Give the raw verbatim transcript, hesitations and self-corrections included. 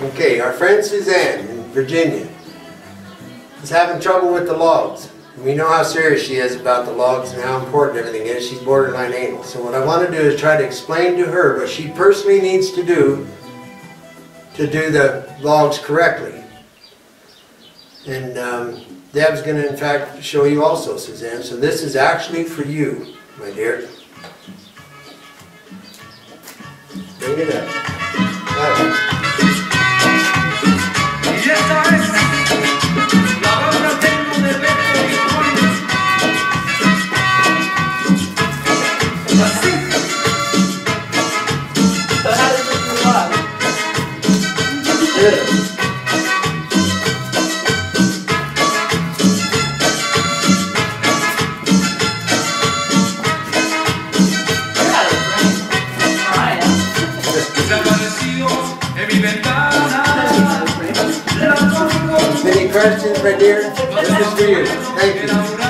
Okay, our friend Suzanne in Virginia is having trouble with the logs. We know how serious she is about the logs and how important everything is. She's borderline anal. So what I want to do is try to explain to her what she personally needs to do to do the logs correctly. And um, Deb's going to in fact show you also, Suzanne. So this is actually for you, my dear. Bring it up. Right. Any questions, my dear? This is for you. Thank you.